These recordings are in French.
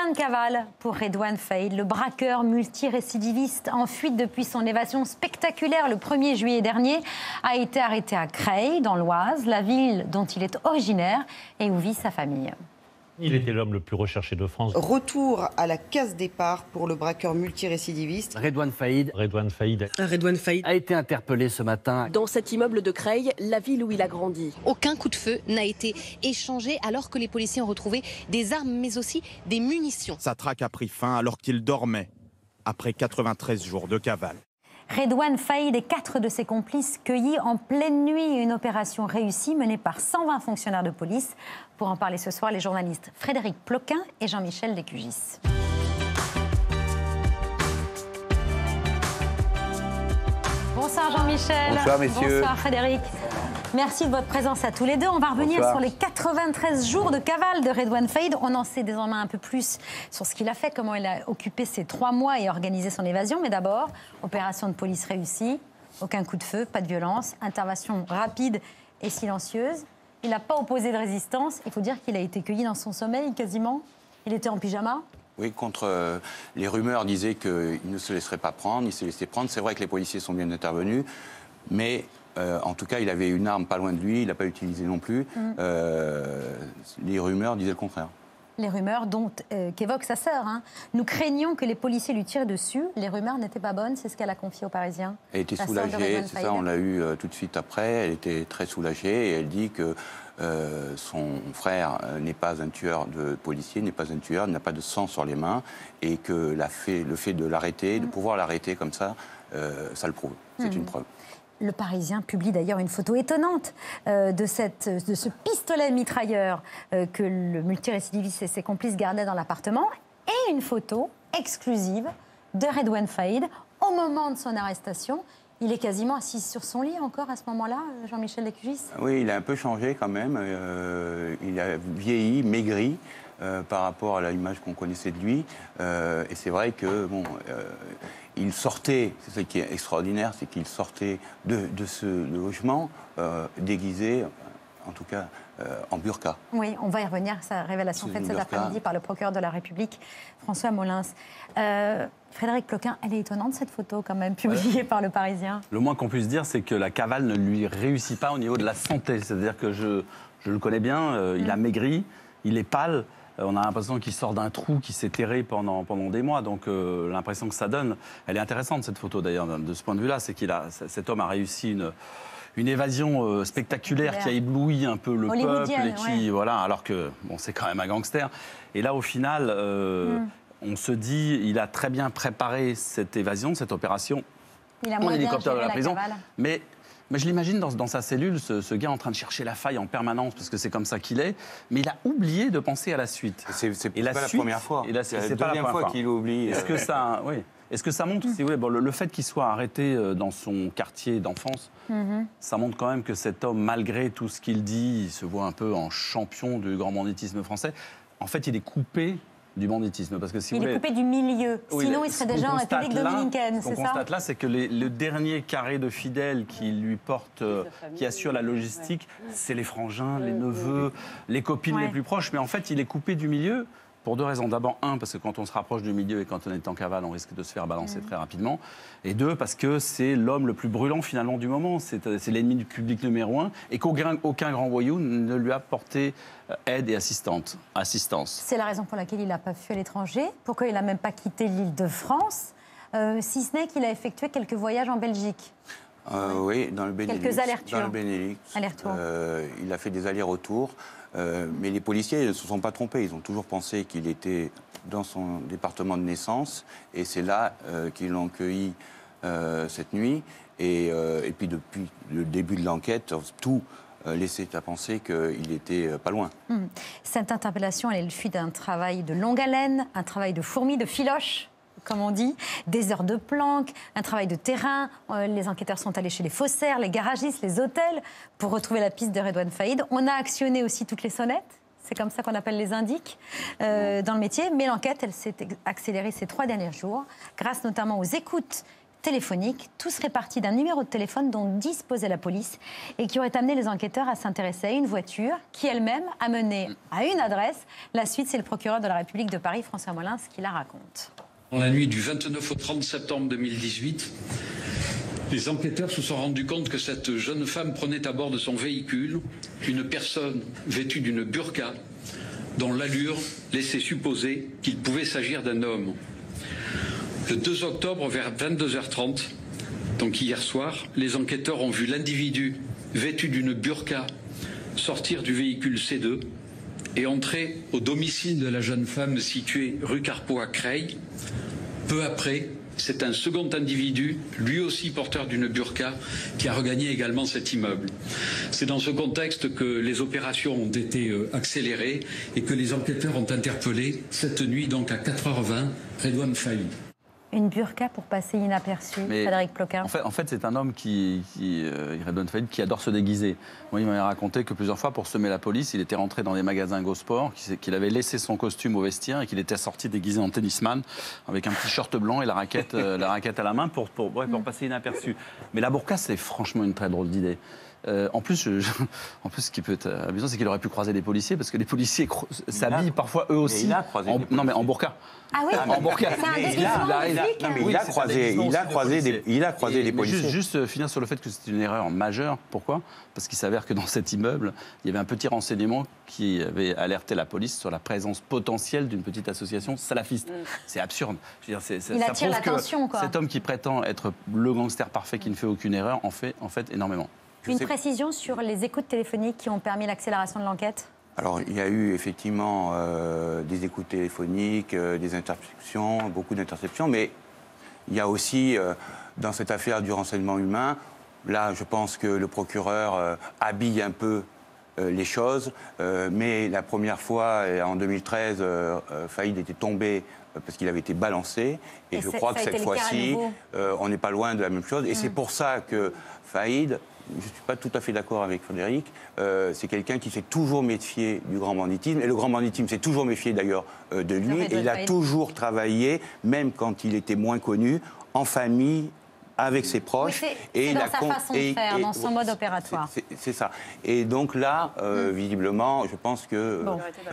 fin de cavale pour Redouane Faïd. Le braqueur multirécidiviste en fuite depuis son évasion spectaculaire le 1er juillet dernier a été arrêté à Creil, dans l'Oise, la ville dont il est originaire et où vit sa famille. Il était l'homme le plus recherché de France. Retour à la case départ pour le braqueur multirécidiviste. Redouane Faïd. Redouane Faïd A été interpellé ce matin. Dans cet immeuble de Creil, la ville où il a grandi. Aucun coup de feu n'a été échangé alors que les policiers ont retrouvé des armes mais aussi des munitions. Sa traque a pris fin alors qu'il dormait, après 93 jours de cavale. Redouane Faïd et 4 de ses complices cueillis en pleine nuit. Une opération réussie menée par 120 fonctionnaires de police. Pour en parler ce soir, les journalistes Frédéric Ploquin et Jean-Michel Descugis. Bonsoir Jean-Michel. Bonsoir messieurs. Bonsoir Frédéric. Merci de votre présence à tous les deux. On va revenir Bonsoir. sur les 93 jours de cavale de Redouane Faïd. On en sait désormais un peu plus sur ce qu'il a fait, comment il a occupé ces 3 mois et organisé son évasion. Mais d'abord, opération de police réussie, aucun coup de feu, pas de violence, intervention rapide et silencieuse. Il n'a pas opposé de résistance. Il faut dire qu'il a été cueilli dans son sommeil quasiment. Il était en pyjama. Oui, contre les rumeurs disaient qu'il ne se laisserait pas prendre, il s'est laissé prendre. C'est vrai que les policiers sont bien intervenus, mais en tout cas, il avait une arme pas loin de lui, il n'a pas utilisé non plus. Les rumeurs disaient le contraire. Les rumeurs qu'évoque sa sœur. Hein. Nous craignons que les policiers lui tirent dessus. Les rumeurs n'étaient pas bonnes, c'est ce qu'elle a confié aux Parisiens. Elle était soulagée, c'est ça, on l'a eu tout de suite après. Elle était très soulagée et elle dit que son frère n'est pas un tueur de policiers, n'est pas un tueur, n'a pas de sang sur les mains et que le fait de l'arrêter, de pouvoir l'arrêter comme ça, ça le prouve. C'est une preuve. Le Parisien publie d'ailleurs une photo étonnante de ce pistolet mitrailleur que le multirécidiviste et ses complices gardaient dans l'appartement et une photo exclusive de Redouane Faïd au moment de son arrestation. Il est quasiment assis sur son lit encore à ce moment-là, Jean-Michel Descugis. Oui, il a un peu changé quand même. Il a vieilli, maigri par rapport à l'image qu'on connaissait de lui. Et c'est vrai que il sortait, c'est ce qui est extraordinaire, c'est qu'il sortait de ce logement déguisé, en tout cas en burqa. Oui, on va y revenir, sa révélation faite cet après-midi par le procureur de la République, François Molins. Frédéric Ploquin, elle est étonnante cette photo quand même, publiée par Le Parisien. Le moins qu'on puisse dire, c'est que la cavale ne lui réussit pas au niveau de la santé. C'est-à-dire que je le connais bien, il a maigri, il est pâle. On a l'impression qu'il sort d'un trou qui s'est terré pendant des mois. Donc l'impression que ça donne, elle est intéressante cette photo d'ailleurs, de ce point de vue-là, c'est cet homme a réussi une évasion spectaculaire qui a ébloui un peu le peuple et qui, voilà, alors que bon, c'est quand même un gangster. Et là, au final, on se dit, il a très bien préparé cette évasion, cette opération en hélicoptère de la prison. Mais je l'imagine dans sa cellule, ce gars en train de chercher la faille en permanence, parce que c'est comme ça qu'il est, mais il a oublié de penser à la suite. C'est pas la première fois. C'est la deuxième fois qu'il oublie. Est-ce que ça montre, si vous voulez, le fait qu'il soit arrêté dans son quartier d'enfance, ça montre quand même que cet homme, malgré tout ce qu'il dit, il se voit un peu en champion du grand banditisme français. En fait, il est coupé du banditisme. Parce que, si il est coupé du milieu, sinon il serait déjà en République dominicaine, c'est ça ? Ce qu'on constate là, c'est que le dernier carré de fidèles qui lui porte, qui assure la logistique, c'est les frangins, les neveux, les copines les plus proches. Mais en fait, il est coupé du milieu pour 2 raisons. D'abord, 1, parce que quand on se rapproche du milieu et quand on est en cavale, on risque de se faire balancer très rapidement. Et 2, parce que c'est l'homme le plus brûlant finalement du moment. C'est l'ennemi du public numéro 1 et qu'aucun grand voyou ne lui a porté aide et assistance. C'est la raison pour laquelle il n'a pas fui à l'étranger. Pourquoi il n'a même pas quitté l'Île-de-France, si ce n'est qu'il a effectué quelques voyages en Belgique. Oui, dans le Benelux. Quelques allers-retours. Dans le Benelux. Il a fait des allers-retours. Mais les policiers ne se sont pas trompés. Ils ont toujours pensé qu'il était dans son département de naissance. Et c'est là qu'ils l'ont cueilli cette nuit. Et puis depuis le début de l'enquête, tout laissait à penser qu'il était pas loin. Cette interpellation, elle est le fruit d'un travail de longue haleine, un travail de fourmi, de filoche, comme on dit, des heures de planque, un travail de terrain. Les enquêteurs sont allés chez les faussaires, les garagistes, les hôtels pour retrouver la piste de Redouane Faïd. On a actionné aussi toutes les sonnettes. C'est comme ça qu'on appelle les indices dans le métier. Mais l'enquête, elle s'est accélérée ces 3 derniers jours, grâce notamment aux écoutes téléphoniques. Tout serait parti d'un numéro de téléphone dont disposait la police et qui aurait amené les enquêteurs à s'intéresser à une voiture qui elle-même a mené à une adresse. La suite, c'est le procureur de la République de Paris, François Molins, qui la raconte. Dans la nuit du 29 au 30 septembre 2018, les enquêteurs se sont rendus compte que cette jeune femme prenait à bord de son véhicule une personne vêtue d'une burqa dont l'allure laissait supposer qu'il pouvait s'agir d'un homme. Le 2 octobre, vers 22h30, donc hier soir, les enquêteurs ont vu l'individu vêtu d'une burqa sortir du véhicule C2 et entrer au domicile de la jeune femme située rue Carpeaux à Creil. Peu après, c'est un second individu, lui aussi porteur d'une burqa, qui a regagné également cet immeuble. C'est dans ce contexte que les opérations ont été accélérées et que les enquêteurs ont interpellé cette nuit, donc à 4h20, Redouane Faïd. Une burqa pour passer inaperçu, Frédéric Ploquin. En fait, c'est un homme Redouane Faïd, qui adore se déguiser. Moi, il m'avait raconté que plusieurs fois, pour semer la police, il était rentré dans des magasins Go Sport, qu'il avait laissé son costume au vestiaire et qu'il était sorti déguisé en tennisman avec un petit short blanc et la raquette à la main pour passer inaperçu. Mais la burqa, c'est franchement une très drôle d'idée. En plus, ce qui peut être amusant, c'est qu'il aurait pu croiser des policiers, parce que les policiers s'habillent parfois eux aussi. Il a croisé non, mais en burqa. Ah oui, en burqa. C'est un déguisement flic. Il a croisé des policiers. Juste finir sur le fait que c'est une erreur majeure. Pourquoi ? Parce qu'il s'avère que dans cet immeuble, il y avait un petit renseignement qui avait alerté la police sur la présence potentielle d'une petite association salafiste. C'est absurde. Je veux dire, Il attire l'attention, quoi. Cet homme qui prétend être le gangster parfait qui ne fait aucune erreur en fait énormément. Une précision sur les écoutes téléphoniques qui ont permis l'accélération de l'enquête ? Alors, il y a eu effectivement des écoutes téléphoniques, des interceptions, beaucoup d'interceptions, mais il y a aussi, dans cette affaire du renseignement humain, là, je pense que le procureur habille un peu les choses, mais la première fois, en 2013, Faïd était tombé parce qu'il avait été balancé, et je crois que cette fois-ci, on n'est pas loin de la même chose, et c'est pour ça que Faïd... Je ne suis pas tout à fait d'accord avec Frédéric. C'est quelqu'un qui s'est toujours méfié du grand banditisme. Et le grand banditisme s'est toujours méfié d'ailleurs de lui. Et il a toujours travaillé, même quand il était moins connu, en famille, avec ses proches. Oui, c'est dans sa façon de faire, dans son mode opératoire. C'est ça. Et donc là, visiblement, je pense qu'il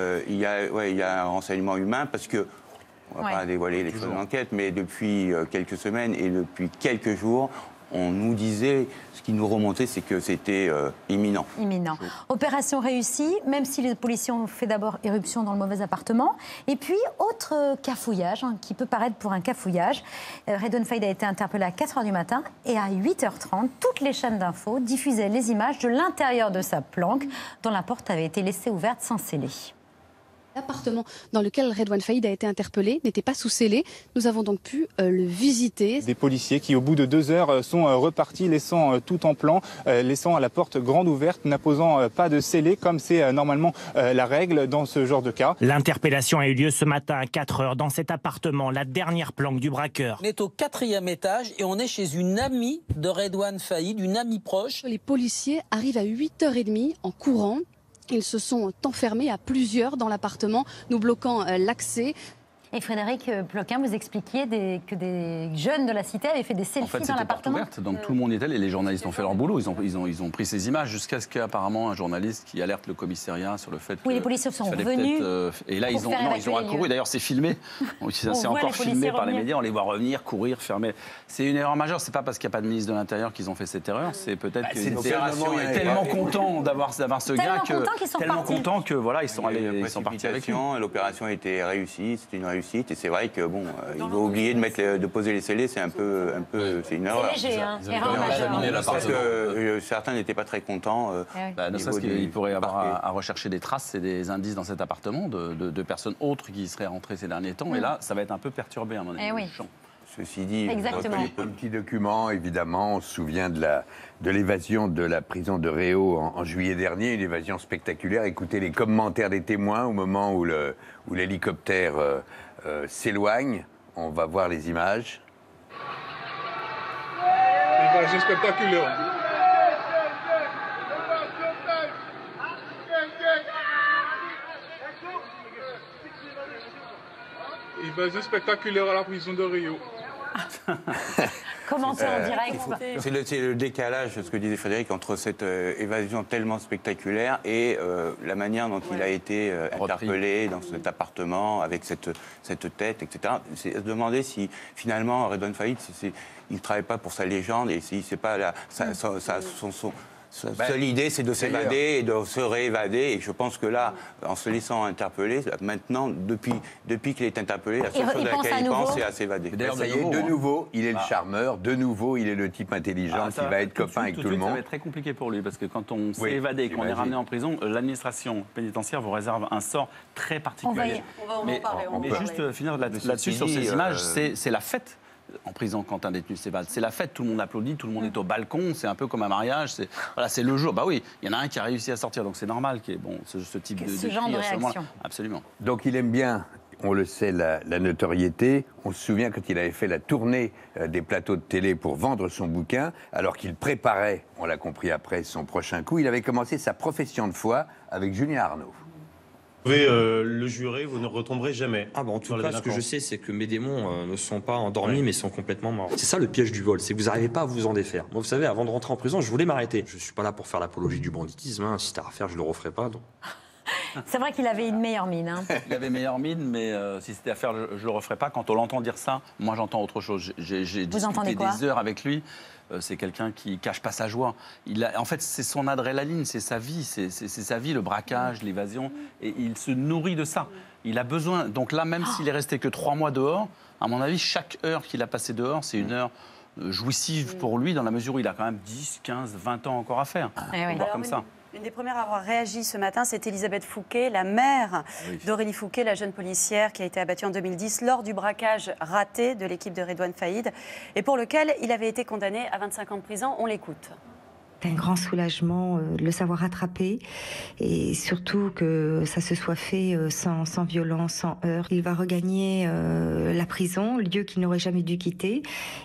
y a un renseignement humain, parce que... On ne va pas dévoiler les choses de l'enquête, mais depuis quelques semaines et depuis quelques jours, on nous disait, ce qui nous remontait, c'est que c'était imminent. Imminent. Opération réussie, même si les policiers ont fait d'abord éruption dans le mauvais appartement. Et puis, autre cafouillage, qui peut paraître pour un cafouillage. Redouane Faïd a été interpellé à 4h du matin et à 8h30, toutes les chaînes d'infos diffusaient les images de l'intérieur de sa planque, dont la porte avait été laissée ouverte sans sceller. L'appartement dans lequel Redouane Faïd a été interpellé n'était pas sous scellé. Nous avons donc pu le visiter. Des policiers qui, au bout de 2 heures, sont repartis, laissant tout en plan, laissant la porte grande ouverte, n'imposant pas de scellé, comme c'est normalement la règle dans ce genre de cas. L'interpellation a eu lieu ce matin à 4h dans cet appartement, la dernière planque du braqueur. On est au 4e étage et on est chez une amie de Redouane Faïd, une amie proche. Les policiers arrivent à 8h30 en courant. Ils se sont enfermés à plusieurs dans l'appartement, nous bloquant l'accès. Et Frédéric Ploquin, vous expliquiez que des jeunes de la cité avaient fait des selfies dans l'appartement. Donc tout le monde y était, et les journalistes ont fait leur boulot. Ils ont pris ces images jusqu'à ce qu'apparemment un journaliste qui alerte le commissariat sur le fait que... Oui, les policiers sont revenus. Et là, ils ont accouru. D'ailleurs, c'est filmé. C'est encore filmé par les médias. On les voit revenir, courir, fermer. C'est une erreur majeure. C'est pas parce qu'il n'y a pas de ministre de l'Intérieur qu'ils ont fait cette erreur. C'est peut-être que l'opération est tellement content d'avoir ce gars tellement content que voilà, ils sont partis avec lui. L'opération a été réussie. C'était une réussite. Et c'est vrai que bon, il va oublier de poser les scellés, c'est c'est une erreur. C'est léger, erreur majeure. Parce que certains n'étaient pas très contents. Ne serait-ce qu'il pourrait avoir à rechercher des traces et des indices dans cet appartement de personnes autres qui seraient rentrées ces derniers temps. Et là, ça va être un peu perturbé à mon avis. Ceci dit, un petit document, évidemment, on se souvient de l'évasion de la prison de Réau en juillet dernier, une évasion spectaculaire. Écoutez les commentaires des témoins au moment où l'hélicoptère s'éloigne. On va voir les images. Évasion spectaculaire. Évasion spectaculaire à la prison de Rio. commenter en direct. C'est le décalage, ce que disait Frédéric, entre cette évasion tellement spectaculaire et la manière dont il a été interpellé dans cet appartement avec cette tête, etc. C'est se demander si finalement Redouane Faïd, il ne travaille pas pour sa légende et si c'est pas sa seule idée, c'est de s'évader et de se réévader. Et je pense que là, en se laissant interpeller, maintenant, depuis qu'il est interpellé, la seule chose à laquelle il pense, c'est à s'évader. D'ailleurs, de nouveau, il est le charmeur, de nouveau, il est le type intelligent qui va être copain avec tout le monde. Ça va être très compliqué pour lui, parce que quand on s'est évadé et qu'on est ramené en prison, l'administration pénitentiaire vous réserve un sort très particulier. On va en parler. Mais juste finir là-dessus, sur ces images, c'est la fête. En prison, quand un détenu s'évade, c'est la fête, tout le monde applaudit, tout le monde est au balcon, c'est un peu comme un mariage, c'est le jour. Bah oui, il y en a un qui a réussi à sortir, donc c'est normal qu'il y ait ce type de genre de réaction. Absolument. Donc il aime bien, on le sait, la notoriété. On se souvient quand il avait fait la tournée des plateaux de télé pour vendre son bouquin, alors qu'il préparait, on l'a compris après, son prochain coup, il avait commencé sa profession de foi avec Julien Arnaud. Vous pouvez le jurer, vous ne retomberez jamais. Ah bah en tout cas, ce que je sais, c'est que mes démons ne sont pas endormis, mais sont complètement morts. C'est ça le piège du vol, c'est que vous n'arrivez pas à vous en défaire. Moi, vous savez, avant de rentrer en prison, je voulais m'arrêter. Je suis pas là pour faire l'apologie du banditisme. Hein. Si c'était à refaire, je le referais pas. Donc. C'est vrai qu'il avait une meilleure mine. Hein. Il avait meilleure mine, mais si c'était à faire, je le referais pas. Quand on l'entend dire ça, moi j'entends autre chose. J'ai discuté des heures avec lui. C'est quelqu'un qui cache pas sa joie. En fait, c'est son adrénaline, c'est sa vie, c'est sa vie, le braquage, l'évasion, et il se nourrit de ça. Il a besoin. Donc là, même s'il est resté que 3 mois dehors, à mon avis, chaque heure qu'il a passée dehors, c'est une heure jouissive pour lui, dans la mesure où il a quand même 10, 15, 20 ans encore à faire. Voir comme ça. Une des premières à avoir réagi ce matin, c'est Elisabeth Fouquet, la mère d'Aurélie Fouquet, la jeune policière qui a été abattue en 2010 lors du braquage raté de l'équipe de Redouane Faïd et pour lequel il avait été condamné à 25 ans de prison. On l'écoute. C'est un grand soulagement de le savoir rattrapé et surtout que ça se soit fait sans violence, sans heurts. Il va regagner la prison, lieu qu'il n'aurait jamais dû quitter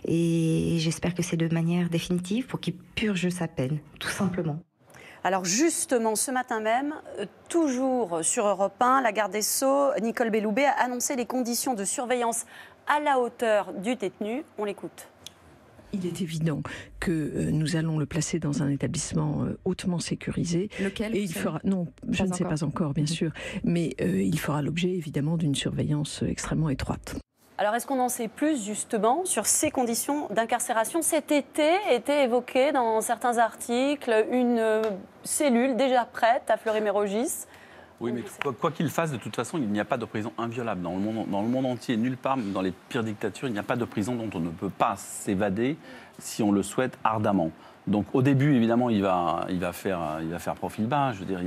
et j'espère que c'est de manière définitive pour qu'il purge sa peine, tout simplement. Alors justement, ce matin même, toujours sur Europe 1, la garde des Sceaux, Nicole Belloubet, a annoncé les conditions de surveillance à la hauteur du détenu. On l'écoute. Il est évident que nous allons le placer dans un établissement hautement sécurisé. Lequel? Et il fera, non, je ne sais pas encore, bien sûr, mais il fera l'objet évidemment d'une surveillance extrêmement étroite. Alors, est-ce qu'on en sait plus, justement, sur ces conditions d'incarcération? Cet été était évoqué dans certains articles une cellule déjà prête à Fleury-Mérogis. Oui, mais quoi qu'il fasse, de toute façon, il n'y a pas de prison inviolable. Dans le monde entier, nulle part, même dans les pires dictatures, il n'y a pas de prison dont on ne peut pas s'évader si on le souhaite ardemment. Donc au début, évidemment, il va faire profil bas. Je veux dire,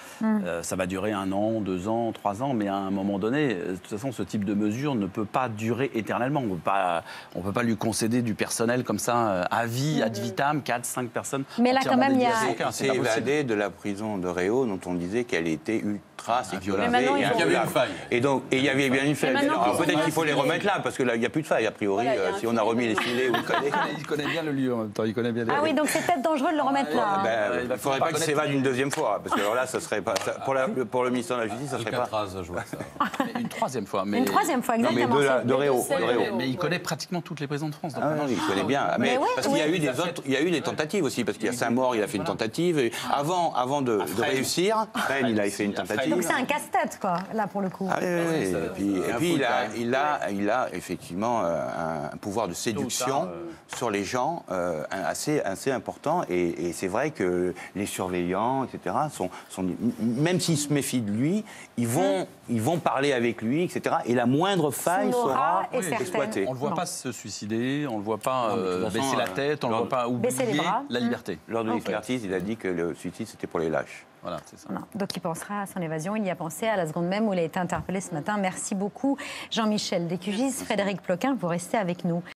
ça va durer 1 an, 2 ans, 3 ans, mais à un moment donné, de toute façon, ce type de mesure ne peut pas durer éternellement. On peut pas lui concéder du personnel comme ça à vie, ad vitam, 4, 5 personnes. Mais là, quand même, il y a... C'est évadé de la prison de Réau, dont on disait qu'elle était ultra sécurisée. Mais maintenant, il y avait une faille. Et il y avait bien une faille. Alors peut-être qu'il faut les remettre là, parce que là, il n'y a plus de faille, a priori, si on a remis les filets. Il connaît bien le lieu en même temps, il connaît bien les... Ah oui, donc c'est peut-être dangereux de le remettre là. Il ne faudrait pas qu'il s'évade une 2e fois, parce que alors là, ça serait pas... Pour le ministère de la Justice, ça serait pas... Une 3e fois. Une 3e fois, exactement. De Réau. Mais il connaît pratiquement toutes les prisons de France. Ah non, il connaît bien. Mais parce qu'il y a eu il y a eu des tentatives aussi, parce qu'il y a Saint-Maur, il a fait une tentative. Avant de réussir, il a fait une tentative. Donc c'est un casse-tête, quoi, là, pour le coup. Ah, oui. Et puis il a effectivement un pouvoir de séduction sur les gens assez important. Et c'est vrai que les surveillants, etc., même s'ils se méfient de lui, ils vont parler avec lui, etc. Et la moindre faille sera exploitée. On ne le voit pas se suicider, on ne le voit pas baisser la tête, on ne le voit pas oublier la liberté. Lors de l'expertise, il a dit que le suicide, c'était pour les lâches. Voilà, c'est ça. Non. Donc il pensera à son évasion, il y a pensé à la seconde même où il a été interpellé ce matin. Merci beaucoup Jean-Michel Descugis, Frédéric Ploquin, vous restez avec nous.